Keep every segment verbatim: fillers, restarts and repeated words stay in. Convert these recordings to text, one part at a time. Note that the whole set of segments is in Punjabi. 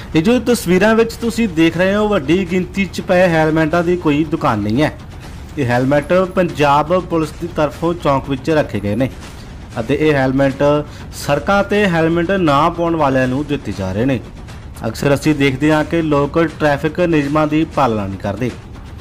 ਇਹ ਜੋ ਤਸਵੀਰਾਂ ਵਿੱਚ ਤੁਸੀਂ ਦੇਖ ਰਹੇ ਹੋ ਵੱਡੀ ਗਿਣਤੀ 'ਚ ਪਏ ਹੈਲਮਟਾਂ ਦੀ ਕੋਈ ਦੁਕਾਨ ਨਹੀਂ ਹੈ। ਇਹ ਹੈਲਮਟ ਪੰਜਾਬ ਪੁਲਿਸ ਦੀ ਤਰਫੋਂ ਚੌਂਕ ਵਿੱਚ ਰੱਖੇ ਗਏ ਨੇ ਅਤੇ ਇਹ ਹੈਲਮਟ ਸੜਕਾਂ ਤੇ ਹੈਲਮਟ ਨਾ ਪਾਉਣ ਵਾਲਿਆਂ ਨੂੰ ਦਿੱਤੇ ਜਾ ਰਹੇ ਨੇ। ਅਕਸਰ ਅਸੀਂ ਦੇਖਦੇ ਹਾਂ ਕਿ ਲੋਕ ਟ੍ਰੈਫਿਕ ਨਿਯਮਾਂ ਦੀ ਪਾਲਣਾ ਨਹੀਂ ਕਰਦੇ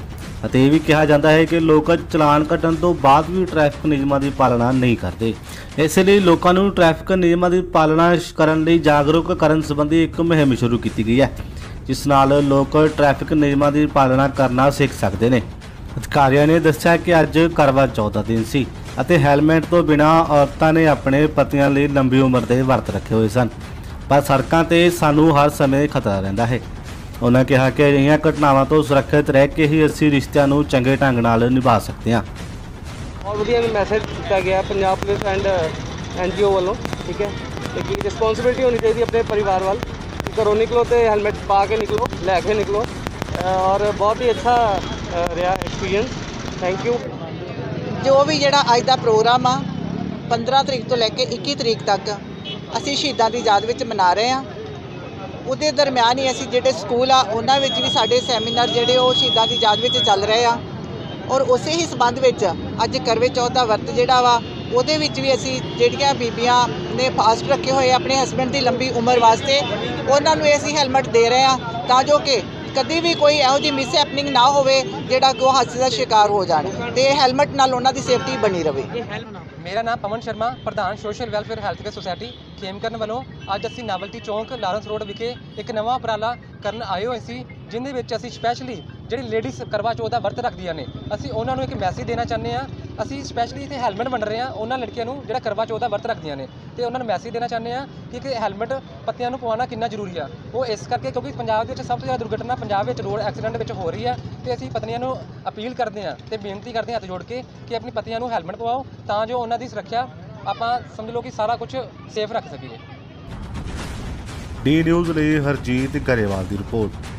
ਅਤੇ ਇਹ ਵੀ ਕਿਹਾ ਜਾਂਦਾ ਹੈ ਕਿ ਲੋਕ ਚਲਾਨ ਕੱਟਣ ਤੋਂ ਬਾਅਦ ਵੀ ਟ੍ਰੈਫਿਕ ਨਿਯਮਾਂ ਦੀ ਪਾਲਣਾ ਨਹੀਂ ਕਰਦੇ। ਇਸ ਲਈ ਲੋਕਾਂ ਨੂੰ ਟ੍ਰੈਫਿਕ ਨਿਯਮਾਂ ਦੀ ਪਾਲਣਾ ਕਰਨ ਲਈ ਜਾਗਰੂਕ ਕਰਨ ਸੰਬੰਧੀ ਇੱਕ ਮੁਹਿੰਮ ਸ਼ੁਰੂ ਕੀਤੀ ਗਈ ਹੈ, ਜਿਸ ਨਾਲ ਲੋਕ ਟ੍ਰੈਫਿਕ ਨਿਯਮਾਂ ਦੀ ਪਾਲਣਾ ਕਰਨਾ ਸਿੱਖ ਸਕਦੇ ਨੇ। ਅਧਿਕਾਰੀਆਂ ਨੇ ਦੱਸਿਆ ਕਿ ਅੱਜ ਕਰਵਾ ਚੌਥ ਦਾ ਦਿਨ ਸੀ ਅਤੇ ਹੈਲਮਟ ਤੋਂ ਬਿਨਾਂ ਔਰਤਾਂ ਨੇ ਆਪਣੇ ਪਤੀਆਂ ਲਈ ਲੰਬੀ ਉਮਰ ਦੇ ਵਰਤ ਰੱਖੇ ਹੋਏ ਸਨ, ਪਰ ਸੜਕਾਂ ਤੇ ਸਾਨੂੰ ਹਰ ਸਮੇਂ ਖਤਰਾ ਰਹਿੰਦਾ ਹੈ। ਉਹਨਾਂ ਕਿਹਾ ਕਿ ਅਜਿਹੀਆਂ ਘਟਨਾਵਾਂ ਤੋਂ ਸੁਰੱਖਿਅਤ ਰਹਿ ਕੇ ਹੀ ਅਸੀਂ ਰਿਸ਼ਤਿਆਂ ਨੂੰ ਚੰਗੇ ਢੰਗ ਨਾਲ ਨਿਭਾ ਸਕਦੇ ਹਾਂ। बहुत वधिया मैसेज दिता गया Punjab police and N G O वालों, ठीक है। एक रिस्पोंसिबिलिटी होनी चाहिए अपने परिवार वाल, घरों निकलो तो हैलमेट पा के निकलो, लैके निकलो, और बहुत ही अच्छा रहा एक्सपीरियंस। Thank you. जो भी ਜਿਹੜਾ ਅੱਜ ਦਾ ਪ੍ਰੋਗਰਾਮ ਆ पंद्रह ਤਰੀਕ ਤੋਂ ਲੈ ਕੇ ਇੱਕੀ ਤਰੀਕ ਤੱਕ ਅਸੀਂ ਸ਼ਹੀਦਾਂ ਦੀ ਯਾਦ ਵਿੱਚ ਮਨਾ ਰਹੇ ਹਾਂ। ਉਹਦੇ ਦਰਮਿਆਨ ਹੀ ਅਸੀਂ ਜਿਹੜੇ ਸਕੂਲ ਆ ਉਹਨਾਂ ਵਿੱਚ ਵੀ ਸਾਡੇ ਸੈਮੀਨਾਰ ਜਿਹੜੇ ਉਹ ਸ਼ਹੀਦਾਂ ਦੀ ਯਾਦ ਵਿੱਚ ਚੱਲ ਰਹੇ ਆ, ਔਰ ਉਸੇ ਹੀ ਸੰਬੰਧ ਵਿੱਚ ਅੱਜ ਕਰਵੇ ਚੌਥ ਦਾ ਵਰਤ ਜਿਹੜਾ ਵਾ ਉਹਦੇ ਵਿੱਚ ਵੀ ਅਸੀਂ ਜਿਹੜੀਆਂ ਬੀਬੀਆਂ ਨੇ ਫਾਸਟ ਰੱਖੇ ਹੋਏ ਆਪਣੇ ਹਸਬੈਂਡ ਦੀ ਲੰਬੀ ਉਮਰ ਵਾਸਤੇ ਉਹਨਾਂ ਨੂੰ ਅਸੀਂ ਹੈਲਮਟ ਦੇ ਰਹੇ ਹਾਂ, ਤਾਂ ਜੋ ਕਿ ਕਦੀ ਵੀ ਕੋਈ ਇਹੋ ਜਿਹੀ ਮਿਸ ਹੈਪਨਿੰਗ ਨਾ ਹੋਵੇ ਜਿਹੜਾ ਕਿ ਉਹ ਹਾਦਸੇ ਦਾ ਸ਼ਿਕਾਰ ਹੋ ਜਾਣ ਤੇ ਹੈਲਮਟ ਨਾਲ ਉਹਨਾਂ ਦੀ ਸੇਫਟੀ ਬਣੀ ਰਹੇ। मेरा नाम पवन शर्मा, प्रधान social welfare healthcare society Khemkaran वालों अज असी नावलटी चौंक लारेंस रोड विखे एक नवा उपराला करन आए हुए सी, जिन्हें विच असी स्पैशली ਜਿਹੜੀ ਲੇਡੀਜ਼ ਕਰਵਾ ਚੌਥ ਦਾ ਵਰਤ ਰੱਖਦੀਆਂ ਨੇ ਅਸੀਂ ਉਹਨਾਂ ਨੂੰ ਇੱਕ ਮੈਸੇਜ ਦੇਣਾ ਚਾਹੁੰਦੇ ਹਾਂ। ਅਸੀਂ ਸਪੈਸ਼ਲੀ ਇੱਥੇ ਹੈਲਮਟ ਵੰਡ ਰਹੇ ਹਾਂ ਉਹਨਾਂ ਲੜਕੀਆਂ ਨੂੰ ਜਿਹੜਾ ਕਰਵਾ ਚੌਥ ਦਾ ਵਰਤ ਰੱਖਦੀਆਂ ਨੇ, ਤੇ ਉਹਨਾਂ ਨੂੰ ਮੈਸੇਜ ਦੇਣਾ ਚਾਹੁੰਦੇ ਹਾਂ ਕਿ ਇੱਕ ਹੈਲਮਟ ਪੱਤਿਆਂ ਨੂੰ ਪਵਾਉਣਾ ਕਿੰਨਾ ਜ਼ਰੂਰੀ ਆ। ਉਹ ਇਸ ਕਰਕੇ ਕਿਉਂਕਿ ਪੰਜਾਬ ਦੇ ਵਿੱਚ ਸਭ ਤੋਂ ਜ਼ਿਆਦਾ ਦੁਰਘਟਨਾ ਪੰਜਾਬ ਵਿੱਚ ਰੋਡ ਐਕਸੀਡੈਂਟ ਵਿੱਚ ਹੋ ਰਹੀ ਹੈ, ਤੇ ਅਸੀਂ ਪਤਨੀਆਂ ਨੂੰ ਅਪੀਲ ਕਰਦੇ ਹਾਂ ਤੇ ਬੇਨਤੀ ਕਰਦੇ ਹਾਂ ਹੱਥ ਜੋੜ ਕੇ ਕਿ ਆਪਣੀ ਪਤਨੀਆਂ ਨੂੰ ਹੈਲਮਟ ਪਵਾਓ ਤਾਂ ਜੋ ਉਹਨਾਂ ਦੀ ਸੁਰੱਖਿਆ ਆਪਾਂ ਸਮਝ ਲਓ ਕਿ ਸਾਰਾ ਕੁਝ ਸੇਫ ਰੱਖ ਸਕੀਏ। ਡੀ ਨਿਊਜ਼ ਲਈ ਹਰਜੀਤ ਗਰੇਵਾਲ ਦੀ ਰਿਪੋਰਟ।